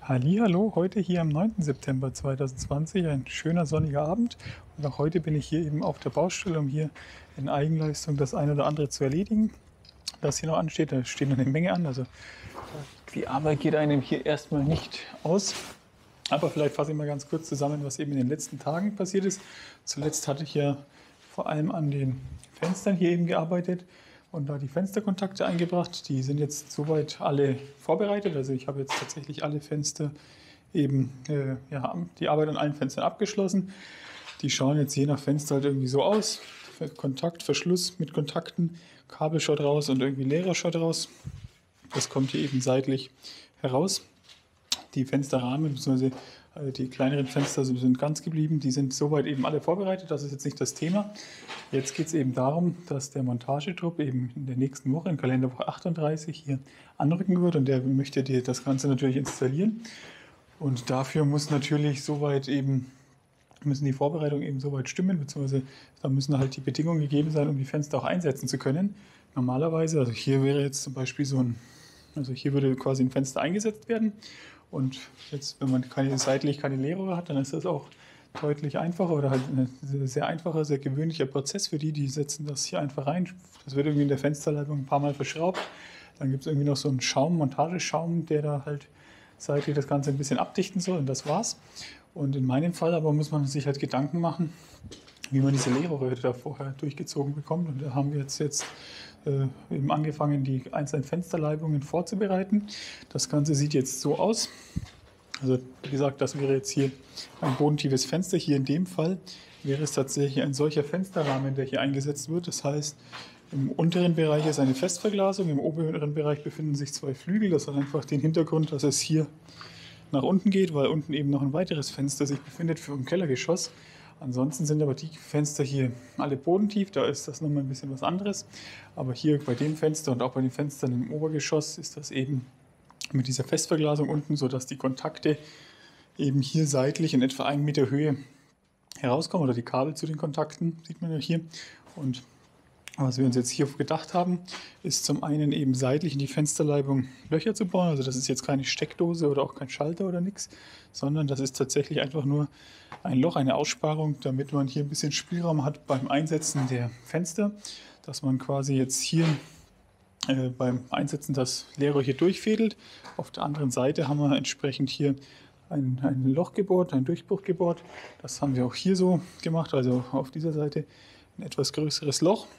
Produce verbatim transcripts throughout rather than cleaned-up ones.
Hallihallo, heute hier am neunten September zweitausendzwanzig, ein schöner sonniger Abend. Und auch heute bin ich hier eben auf der Baustelle, um hier in Eigenleistung das eine oder andere zu erledigen, das hier noch ansteht. Da steht noch eine Menge an, also die Arbeit geht einem hier erstmal nicht aus. Aber vielleicht fasse ich mal ganz kurz zusammen, was eben in den letzten Tagen passiert ist. Zuletzt hatte ich ja vor allem an den Fenstern hier eben gearbeitet und da die Fensterkontakte eingebracht. Die sind jetzt soweit alle vorbereitet. Also ich habe jetzt tatsächlich alle Fenster eben, äh, ja, die Arbeit an allen Fenstern abgeschlossen. Die schauen jetzt je nach Fenster halt irgendwie so aus. Kontakt, Verschluss mit Kontakten, Kabel schaut raus und irgendwie leerer schaut raus. Das kommt hier eben seitlich heraus. Die Fensterrahmen bzw. die kleineren Fenster sind ganz geblieben. Die sind soweit eben alle vorbereitet. Das ist jetzt nicht das Thema. Jetzt geht es eben darum, dass der Montagetrupp eben in der nächsten Woche, in Kalenderwoche achtunddreißig, hier anrücken wird. Und der möchte dir das Ganze natürlich installieren. Und dafür muss natürlich soweit eben, müssen die Vorbereitungen eben soweit stimmen, beziehungsweise da müssen halt die Bedingungen gegeben sein, um die Fenster auch einsetzen zu können. Normalerweise, also hier wäre jetzt zum Beispiel so ein, also hier würde quasi ein Fenster eingesetzt werden. Und jetzt, wenn man keine, seitlich keine Leerrohre hat, dann ist das auch deutlich einfacher oder halt ein sehr einfacher, sehr gewöhnlicher Prozess für die, die setzen das hier einfach rein. Das wird irgendwie in der Fensterleitung ein paar Mal verschraubt. Dann gibt es irgendwie noch so einen Schaum, Montageschaum, der da halt seitlich das Ganze ein bisschen abdichten soll und das war's. Und in meinem Fall aber muss man sich halt Gedanken machen, wie man diese Leerrohre da vorher durchgezogen bekommt. Und da haben wir jetzt, jetzt äh, eben angefangen, die einzelnen Fensterleibungen vorzubereiten. Das Ganze sieht jetzt so aus. Also wie gesagt, das wäre jetzt hier ein bodentiefes Fenster. Hier in dem Fall wäre es tatsächlich ein solcher Fensterrahmen, der hier eingesetzt wird. Das heißt, im unteren Bereich ist eine Festverglasung, im oberen Bereich befinden sich zwei Flügel. Das hat einfach den Hintergrund, dass es hier nach unten geht, weil unten eben noch ein weiteres Fenster sich befindet für ein Kellergeschoss. Ansonsten sind aber die Fenster hier alle bodentief, da ist das nochmal ein bisschen was anderes. Aber hier bei dem Fenster und auch bei den Fenstern im Obergeschoss ist das eben mit dieser Festverglasung unten, sodass die Kontakte eben hier seitlich in etwa einen Meter Höhe herauskommen oder die Kabel zu den Kontakten, sieht man ja hier. Und was wir uns jetzt hier gedacht haben, ist zum einen eben seitlich in die Fensterleibung Löcher zu bauen. Also das ist jetzt keine Steckdose oder auch kein Schalter oder nichts, sondern das ist tatsächlich einfach nur ein Loch, eine Aussparung, damit man hier ein bisschen Spielraum hat beim Einsetzen der Fenster, dass man quasi jetzt hier äh, beim Einsetzen das Leerrohr hier durchfädelt. Auf der anderen Seite haben wir entsprechend hier ein, ein Loch gebohrt, ein Durchbruch gebohrt. Das haben wir auch hier so gemacht, also auf dieser Seite ein etwas größeres Loch.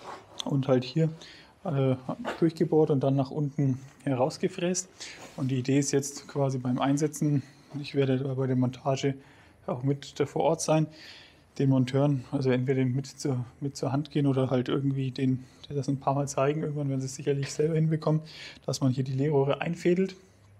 Und halt hier äh, durchgebohrt und dann nach unten herausgefräst. Und die Idee ist jetzt quasi beim Einsetzen, ich werde bei der Montage auch mit vor Ort sein, den Monteuren, also entweder mit zur, mit zur Hand gehen oder halt irgendwie den, das ein paar Mal zeigen, irgendwann werden sie es sicherlich selber hinbekommen, dass man hier die Leerrohre einfädelt,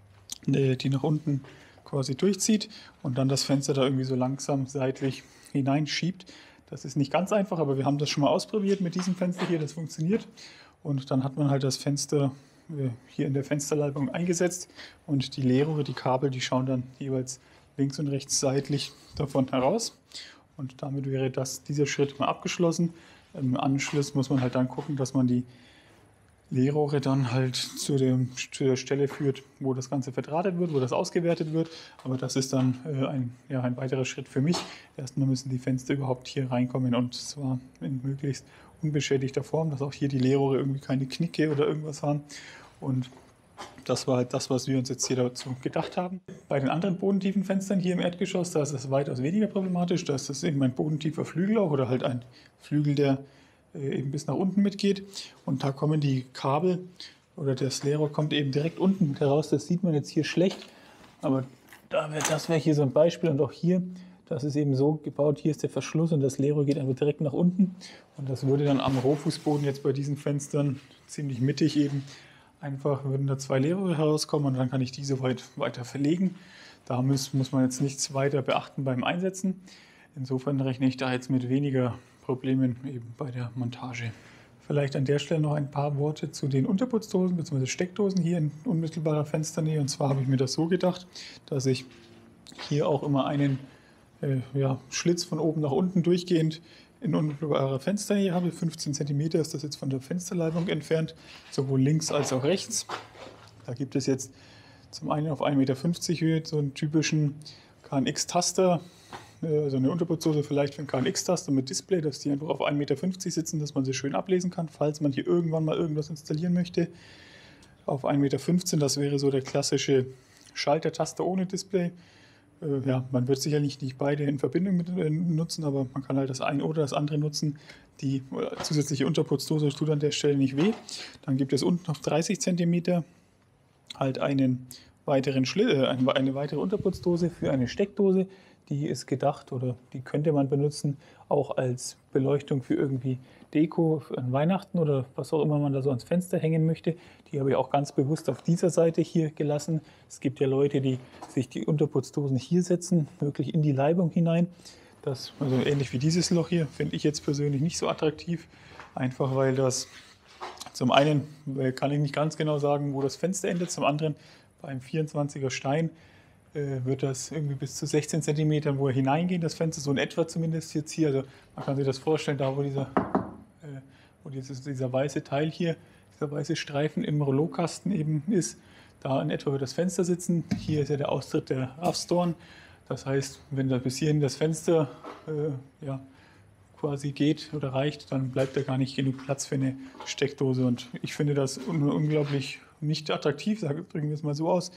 die nach unten quasi durchzieht und dann das Fenster da irgendwie so langsam seitlich hineinschiebt. Das ist nicht ganz einfach, aber wir haben das schon mal ausprobiert mit diesem Fenster hier, das funktioniert. Und dann hat man halt das Fenster hier in der Fensterleibung eingesetzt und die Leerrohre, die Kabel, die schauen dann jeweils links und rechts seitlich davon heraus. Und damit wäre das, dieser Schritt mal abgeschlossen. Im Anschluss muss man halt dann gucken, dass man die Leerrohre dann halt zu, dem, zu der Stelle führt, wo das Ganze verdrahtet wird, wo das ausgewertet wird. Aber das ist dann äh, ein, ja, ein weiterer Schritt für mich. Erstmal müssen die Fenster überhaupt hier reinkommen und zwar in möglichst unbeschädigter Form, dass auch hier die Leerrohre irgendwie keine Knicke oder irgendwas haben. Und das war halt das, was wir uns jetzt hier dazu gedacht haben. Bei den anderen bodentiefen Fenstern hier im Erdgeschoss, da ist es weitaus weniger problematisch. Da ist es eben ein bodentiefer Flügel auch oder halt ein Flügel, der eben bis nach unten mitgeht. Und da kommen die Kabel oder das Leerrohr kommt eben direkt unten mit heraus. Das sieht man jetzt hier schlecht, aber da wär, das wäre hier so ein Beispiel. Und auch hier, das ist eben so gebaut, hier ist der Verschluss und das Leerrohr geht einfach direkt nach unten. Und das würde dann am Rohfußboden jetzt bei diesen Fenstern ziemlich mittig eben einfach, würden da zwei Leerrohre herauskommen und dann kann ich diese weit weiter verlegen. Da muss, muss man jetzt nichts weiter beachten beim Einsetzen. Insofern rechne ich da jetzt mit weniger Problemen eben bei der Montage. Vielleicht an der Stelle noch ein paar Worte zu den Unterputzdosen bzw. Steckdosen hier in unmittelbarer Fensternähe. Und zwar habe ich mir das so gedacht, dass ich hier auch immer einen äh, ja, Schlitz von oben nach unten durchgehend in unmittelbarer Fensternähe habe. fünfzehn Zentimeter ist das jetzt von der Fensterleibung entfernt, sowohl links als auch rechts. Da gibt es jetzt zum einen auf ein Meter fünfzig Höhe so einen typischen K N X-Taster, also eine Unterputzdose vielleicht für einen K N X-Taster mit Display, dass die einfach auf ein Meter fünfzig sitzen, dass man sie schön ablesen kann, falls man hier irgendwann mal irgendwas installieren möchte. Auf ein Meter fünfzehn, das wäre so der klassische Schalter-Taster ohne Display. Äh, ja, man wird sicherlich nicht beide in Verbindung mit, äh, nutzen, aber man kann halt das eine oder das andere nutzen. Die äh, zusätzliche Unterputzdose tut an der Stelle nicht weh. Dann gibt es unten auf dreißig Zentimeter halt einen weiteren Schlitt, äh, eine, eine weitere Unterputzdose für eine Steckdose. Die ist gedacht oder die könnte man benutzen, auch als Beleuchtung für irgendwie Deko an Weihnachten oder was auch immer man da so ans Fenster hängen möchte. Die habe ich auch ganz bewusst auf dieser Seite hier gelassen. Es gibt ja Leute, die sich die Unterputzdosen hier setzen, wirklich in die Leibung hinein. Das, also ähnlich wie dieses Loch hier, finde ich jetzt persönlich nicht so attraktiv. Einfach weil das zum einen kann ich nicht ganz genau sagen, wo das Fenster endet, zum anderen beim vierundzwanziger Stein wird das irgendwie bis zu sechzehn Zentimetern, wo er hineingeht, das Fenster, so in etwa zumindest jetzt hier. Also man kann sich das vorstellen, da wo dieser, äh, wo dieses, dieser weiße Teil hier, dieser weiße Streifen im Rollokasten eben ist, da in etwa wird das Fenster sitzen. Hier ist ja der Austritt der R A V-Storen. Das heißt, wenn da bis hierhin das Fenster äh, ja, quasi geht oder reicht, dann bleibt da gar nicht genug Platz für eine Steckdose. Und ich finde das un unglaublich nicht attraktiv, drücken wir es mal so aus.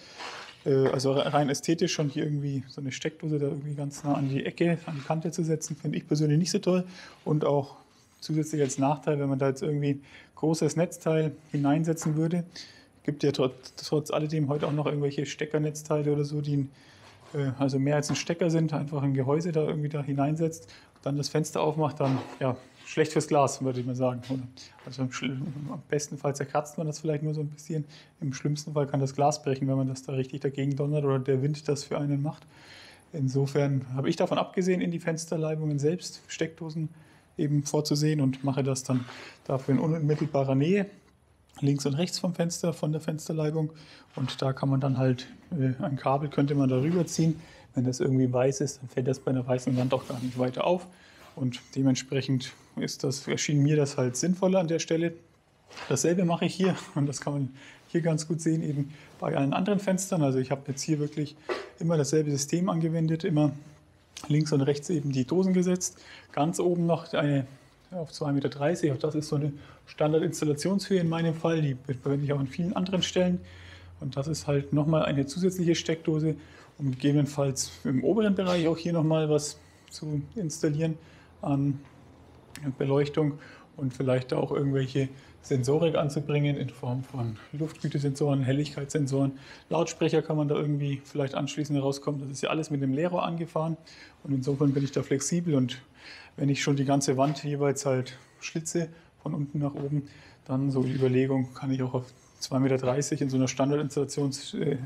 Also rein ästhetisch schon hier irgendwie so eine Steckdose da irgendwie ganz nah an die Ecke, an die Kante zu setzen, finde ich persönlich nicht so toll. Und auch zusätzlich als Nachteil, wenn man da jetzt irgendwie ein großes Netzteil hineinsetzen würde. Es gibt ja trotz, trotz alledem heute auch noch irgendwelche Steckernetzteile oder so, die äh, also mehr als ein Stecker sind, einfach ein Gehäuse da irgendwie da hineinsetzt, dann das Fenster aufmacht, dann ja, schlecht fürs Glas, würde ich mal sagen. Also am bestenfalls zerkratzt man das vielleicht nur so ein bisschen. Im schlimmsten Fall kann das Glas brechen, wenn man das da richtig dagegen donnert oder der Wind das für einen macht. Insofern habe ich davon abgesehen, in die Fensterleibungen selbst Steckdosen eben vorzusehen und mache das dann dafür in unmittelbarer Nähe, links und rechts vom Fenster, von der Fensterleibung. Und da kann man dann halt, äh, ein Kabel könnte man darüber ziehen. Wenn das irgendwie weiß ist, dann fällt das bei einer weißen Wand auch gar nicht weiter auf. Und dementsprechend ist das, erschien mir das halt sinnvoller an der Stelle. Dasselbe mache ich hier und das kann man hier ganz gut sehen, eben bei allen anderen Fenstern. Also ich habe jetzt hier wirklich immer dasselbe System angewendet, immer links und rechts eben die Dosen gesetzt. Ganz oben noch eine auf zwei Meter dreißig, auch das ist so eine Standardinstallationshöhe in meinem Fall, die verwende ich auch an vielen anderen Stellen. Und das ist halt nochmal eine zusätzliche Steckdose, um gegebenenfalls im oberen Bereich auch hier nochmal was zu installieren an Beleuchtung und vielleicht auch irgendwelche Sensorik anzubringen in Form von Luftgütesensoren, Helligkeitssensoren. Lautsprecher kann man da irgendwie vielleicht anschließend herauskommen. Das ist ja alles mit dem Leerrohr angefahren und insofern bin ich da flexibel und wenn ich schon die ganze Wand jeweils halt schlitze von unten nach oben, dann so die Überlegung, kann ich auch auf zwei Meter dreißig in so einer Standardinstallationshöhe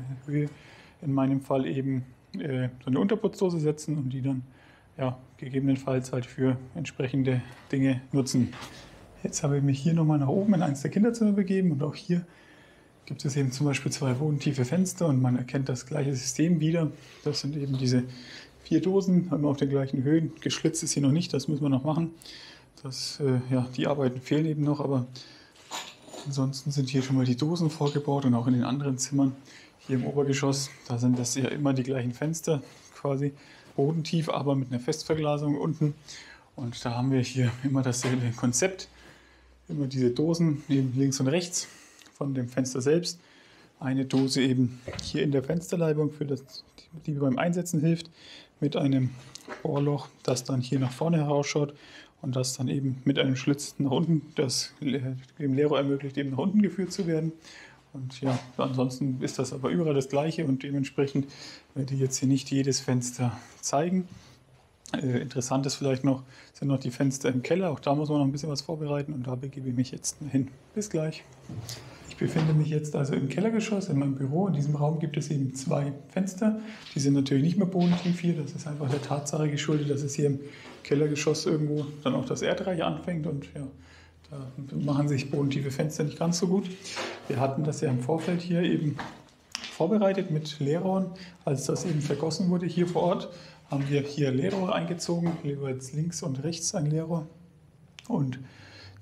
in meinem Fall eben äh, so eine Unterputzdose setzen und die dann ja, gegebenenfalls halt für entsprechende Dinge nutzen. Jetzt habe ich mich hier nochmal nach oben in eines der Kinderzimmer begeben und auch hier gibt es eben zum Beispiel zwei bodentiefe Fenster und man erkennt das gleiche System wieder. Das sind eben diese vier Dosen, immer auf den gleichen Höhen. Geschlitzt ist hier noch nicht, das müssen wir noch machen. Das, äh, ja, die Arbeiten fehlen eben noch, aber ansonsten sind hier schon mal die Dosen vorgebaut und auch in den anderen Zimmern. Hier im Obergeschoss, da sind das ja immer die gleichen Fenster quasi. Bodentief, aber mit einer Festverglasung unten. Und da haben wir hier immer dasselbe Konzept. Immer diese Dosen eben links und rechts von dem Fenster selbst. Eine Dose eben hier in der Fensterleibung, für das, die beim Einsetzen hilft, mit einem Bohrloch, das dann hier nach vorne herausschaut und das dann eben mit einem Schlitz nach unten, das dem Leerrohr ermöglicht, eben nach unten geführt zu werden. Und ja, ansonsten ist das aber überall das Gleiche und dementsprechend werde ich jetzt hier nicht jedes Fenster zeigen. Äh, interessant ist vielleicht noch, sind noch die Fenster im Keller. Auch da muss man noch ein bisschen was vorbereiten und da begebe ich mich jetzt hin. Bis gleich. Ich befinde mich jetzt also im Kellergeschoss in meinem Büro. In diesem Raum gibt es eben zwei Fenster. Die sind natürlich nicht mehr bodentief hier. Das ist einfach der Tatsache geschuldet, dass es hier im Kellergeschoss irgendwo dann auch das Erdreich anfängt und ja, da machen sich bodentiefe Fenster nicht ganz so gut. Wir hatten das ja im Vorfeld hier eben vorbereitet mit Leerrohren. Als das eben vergossen wurde hier vor Ort, haben wir hier Leerrohre eingezogen, jeweils links und rechts ein Leerrohr. Und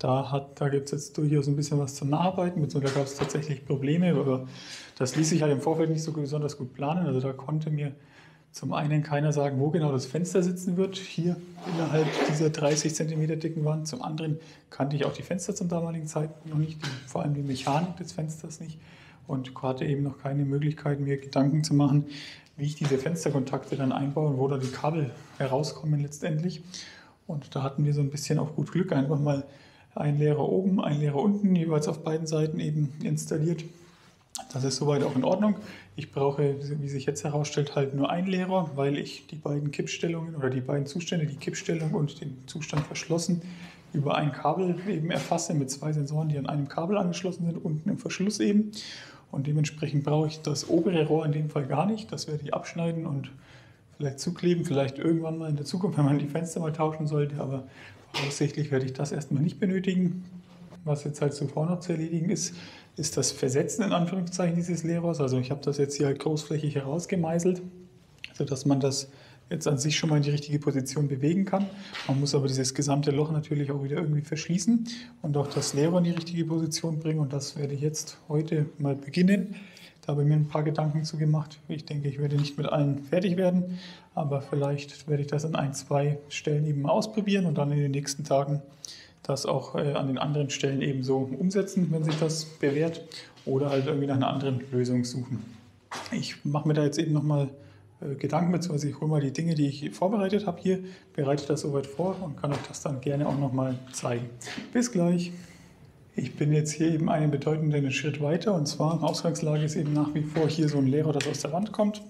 Da, hat, da gibt es jetzt durchaus ein bisschen was zum Nacharbeiten, beziehungsweise da gab es tatsächlich Probleme, aber das ließ sich halt im Vorfeld nicht so besonders gut planen. Also da konnte mir zum einen keiner sagen, wo genau das Fenster sitzen wird, hier innerhalb dieser dreißig Zentimeter dicken Wand. Zum anderen kannte ich auch die Fenster zum damaligen Zeitpunkt noch nicht, die, vor allem die Mechanik des Fensters nicht und hatte eben noch keine Möglichkeit, mir Gedanken zu machen, wie ich diese Fensterkontakte dann einbaue und wo da die Kabel herauskommen letztendlich. Und da hatten wir so ein bisschen auf gut Glück einfach mal ein Lehrer oben, ein Lehrer unten, jeweils auf beiden Seiten eben installiert. Das ist soweit auch in Ordnung. Ich brauche, wie sich jetzt herausstellt, halt nur einen Lehrer, weil ich die beiden Kippstellungen oder die beiden Zustände, die Kippstellung und den Zustand verschlossen, über ein Kabel eben erfasse mit zwei Sensoren, die an einem Kabel angeschlossen sind, unten im Verschluss eben. Und dementsprechend brauche ich das obere Rohr in dem Fall gar nicht. Das werde ich abschneiden und vielleicht zukleben, vielleicht irgendwann mal in der Zukunft, wenn man die Fenster mal tauschen sollte. Aber voraussichtlich werde ich das erstmal nicht benötigen. Was jetzt halt zuvor noch zu erledigen ist, ist das Versetzen in Anführungszeichen dieses Lehrers. Also ich habe das jetzt hier halt großflächig herausgemeißelt, sodass man das jetzt an sich schon mal in die richtige Position bewegen kann. Man muss aber dieses gesamte Loch natürlich auch wieder irgendwie verschließen und auch das Lehrer in die richtige Position bringen. Und das werde ich jetzt heute mal beginnen. Da habe ich mir ein paar Gedanken zu gemacht. Ich denke, ich werde nicht mit allen fertig werden, aber vielleicht werde ich das an ein, zwei Stellen eben mal ausprobieren und dann in den nächsten Tagen das auch äh, an den anderen Stellen eben so umsetzen, wenn sich das bewährt, oder halt irgendwie nach einer anderen Lösung suchen. Ich mache mir da jetzt eben nochmal äh, Gedanken, beziehungsweise ich hole mal die Dinge, die ich vorbereitet habe hier, bereite das soweit vor und kann euch das dann gerne auch nochmal zeigen. Bis gleich! Ich bin jetzt hier eben einen bedeutenden Schritt weiter, und zwar Ausgangslage ist eben nach wie vor hier so ein Lehrer, das aus der Wand kommt.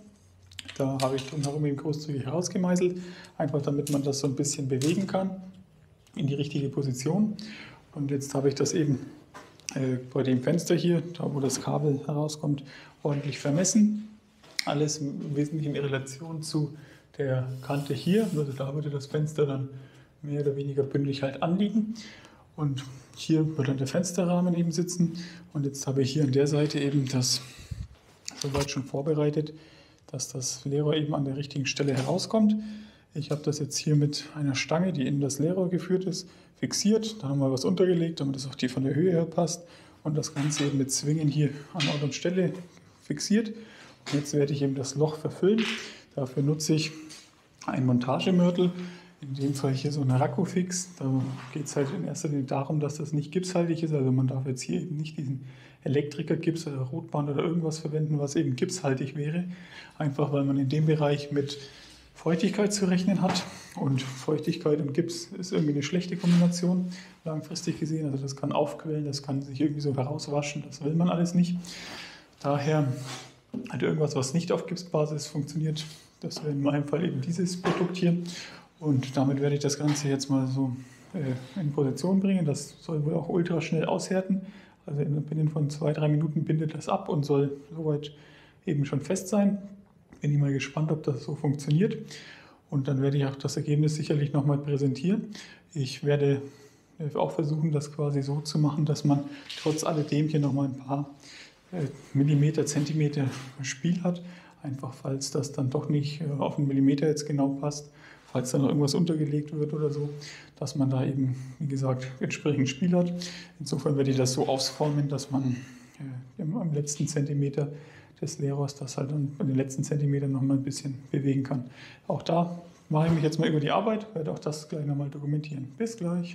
Da habe ich drumherum eben großzügig herausgemeißelt, einfach damit man das so ein bisschen bewegen kann in die richtige Position. Und jetzt habe ich das eben äh, bei dem Fenster hier, da wo das Kabel herauskommt, ordentlich vermessen. Alles im Wesentlichen in Relation zu der Kante hier. Also da würde das Fenster dann mehr oder weniger bündig halt anliegen. Und hier wird dann der Fensterrahmen eben sitzen. Und jetzt habe ich hier an der Seite eben das soweit schon vorbereitet, dass das Leerrohr eben an der richtigen Stelle herauskommt. Ich habe das jetzt hier mit einer Stange, die in das Leerrohr geführt ist, fixiert. Da haben wir was untergelegt, damit das auch die von der Höhe her passt. Und das Ganze eben mit Zwingen hier an Ort und Stelle fixiert. Und jetzt werde ich eben das Loch verfüllen. Dafür nutze ich einen Montagemörtel. In dem Fall hier so eine Rackofix. Da geht es halt in erster Linie darum, dass das nicht gipshaltig ist. Also man darf jetzt hier eben nicht diesen Elektrikergips oder Rotband oder irgendwas verwenden, was eben gipshaltig wäre. Einfach weil man in dem Bereich mit Feuchtigkeit zu rechnen hat. Und Feuchtigkeit und Gips ist irgendwie eine schlechte Kombination, langfristig gesehen. Also das kann aufquellen, das kann sich irgendwie so herauswaschen. Das will man alles nicht. Daher halt irgendwas, was nicht auf Gipsbasis funktioniert. Das wäre in meinem Fall eben dieses Produkt hier. Und damit werde ich das Ganze jetzt mal so äh, in Position bringen. Das soll wohl auch ultra schnell aushärten. Also binnen von zwei, drei Minuten bindet das ab und soll soweit eben schon fest sein. Bin ich mal gespannt, ob das so funktioniert. Und dann werde ich auch das Ergebnis sicherlich nochmal präsentieren. Ich werde auch versuchen, das quasi so zu machen, dass man trotz alledem hier nochmal ein paar äh, Millimeter, Zentimeter Spiel hat. Einfach falls das dann doch nicht äh, auf einen Millimeter jetzt genau passt. Falls da noch irgendwas untergelegt wird oder so, dass man da eben, wie gesagt, entsprechend Spiel hat. Insofern werde ich das so ausformen, dass man äh, am letzten Zentimeter des Lehrers das halt dann bei den letzten Zentimetern noch mal ein bisschen bewegen kann. Auch da mache ich mich jetzt mal über die Arbeit, werde auch das gleich nochmal dokumentieren. Bis gleich!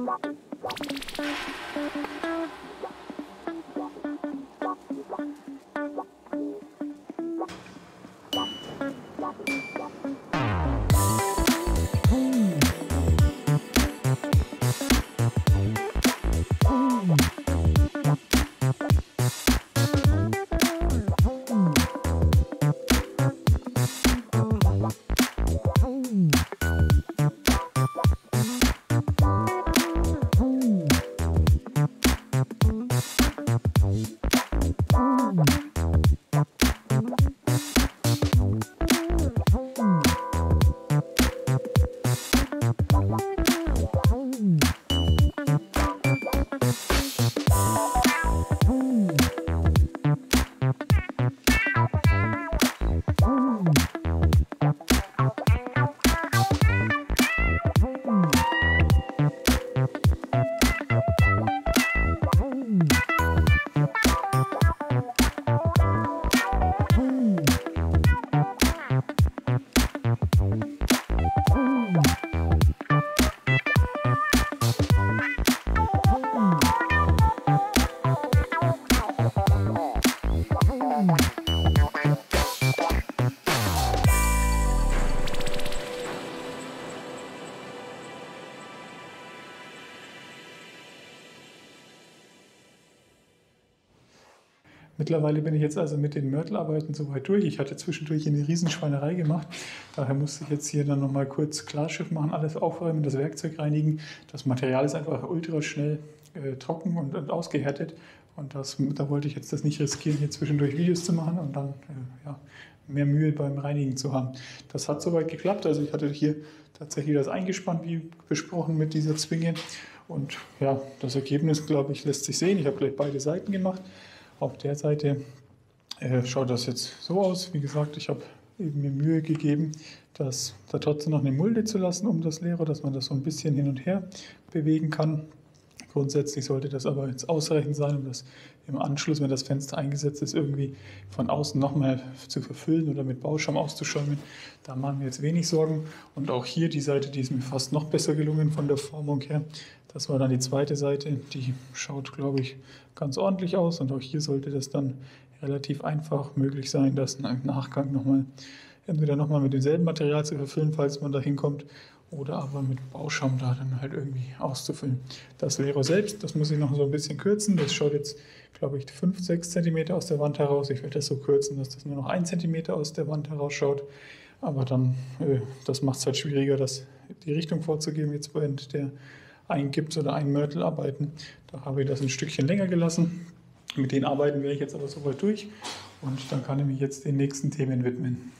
Mittlerweile bin ich jetzt also mit den Mörtelarbeiten soweit durch. Ich hatte zwischendurch eine Riesenschweinerei gemacht. Daher musste ich jetzt hier dann nochmal kurz Klarschiff machen, alles aufräumen, das Werkzeug reinigen. Das Material ist einfach ultra schnell äh, trocken und, und ausgehärtet. Und das, da wollte ich jetzt das nicht riskieren, hier zwischendurch Videos zu machen und dann äh, ja, mehr Mühe beim Reinigen zu haben. Das hat soweit geklappt. Also ich hatte hier tatsächlich das eingespannt, wie besprochen, mit dieser Zwinge. Und ja, das Ergebnis, glaube ich, lässt sich sehen. Ich habe gleich beide Seiten gemacht. Auf der Seite äh, schaut das jetzt so aus. Wie gesagt, ich habe eben mir Mühe gegeben, das da trotzdem noch eine Mulde zu lassen um das Leere, dass man das so ein bisschen hin und her bewegen kann. Grundsätzlich sollte das aber jetzt ausreichend sein, um das im Anschluss, wenn das Fenster eingesetzt ist, irgendwie von außen nochmal zu verfüllen oder mit Bauschaum auszuschäumen. Da machen wir jetzt wenig Sorgen. Und auch hier die Seite, die ist mir fast noch besser gelungen von der Formung her. Das war dann die zweite Seite, die schaut, glaube ich, ganz ordentlich aus. Und auch hier sollte das dann relativ einfach möglich sein, das im Nachgang nochmal entweder nochmal mit demselben Material zu verfüllen, falls man da hinkommt, oder aber mit Bauschaum da dann halt irgendwie auszufüllen. Das Lero selbst, das muss ich noch so ein bisschen kürzen. Das schaut jetzt, glaube ich, fünf, sechs Zentimeter aus der Wand heraus. Ich werde das so kürzen, dass das nur noch ein Zentimeter aus der Wand herausschaut. Aber dann, äh, das macht es halt schwieriger, das, die Richtung vorzugeben, jetzt während der Eingips- oder Einmörtelarbeiten. Da habe ich das ein Stückchen länger gelassen. Mit den Arbeiten wäre ich jetzt aber soweit durch und dann kann ich mich jetzt den nächsten Themen widmen.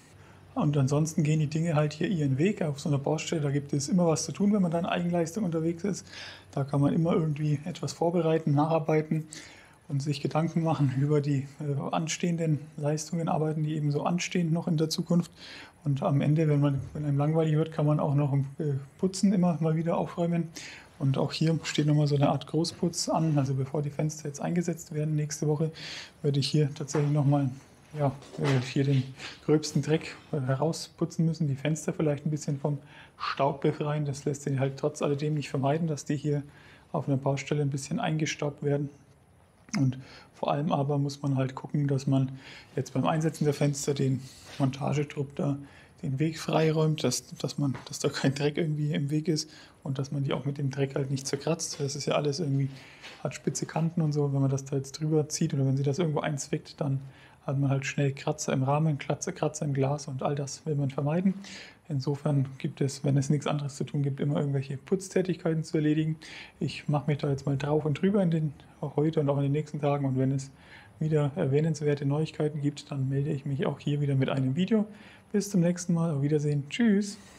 Und ansonsten gehen die Dinge halt hier ihren Weg auf so einer Baustelle. Da gibt es immer was zu tun, wenn man da in Eigenleistung unterwegs ist. Da kann man immer irgendwie etwas vorbereiten, nacharbeiten und sich Gedanken machen über die äh, anstehenden Leistungen, Arbeiten, die eben so anstehen noch in der Zukunft. Und am Ende, wenn, man, wenn einem langweilig wird, kann man auch noch äh, putzen, immer mal wieder aufräumen. Und auch hier steht nochmal so eine Art Großputz an. Also bevor die Fenster jetzt eingesetzt werden nächste Woche, werde ich hier tatsächlich nochmal ja, hier den gröbsten Dreck herausputzen müssen, die Fenster vielleicht ein bisschen vom Staub befreien. Das lässt sich halt trotz alledem nicht vermeiden, dass die hier auf einer Baustelle ein bisschen eingestaubt werden. Und vor allem aber muss man halt gucken, dass man jetzt beim Einsetzen der Fenster den Montagetrupp da den Weg freiräumt, dass, dass, man, dass da kein Dreck irgendwie im Weg ist und dass man die auch mit dem Dreck halt nicht zerkratzt. Das ist ja alles irgendwie, hat spitze Kanten und so. Wenn man das da jetzt drüber zieht oder wenn sie das irgendwo einzwickt, dann hat man halt schnell Kratzer im Rahmen, Kratzer, Kratzer im Glas und all das will man vermeiden. Insofern gibt es, wenn es nichts anderes zu tun gibt, immer irgendwelche Putztätigkeiten zu erledigen. Ich mache mich da jetzt mal drauf und drüber in den, auch heute und auch in den nächsten Tagen. Und wenn es wieder erwähnenswerte Neuigkeiten gibt, dann melde ich mich auch hier wieder mit einem Video. Bis zum nächsten Mal. Auf Wiedersehen. Tschüss.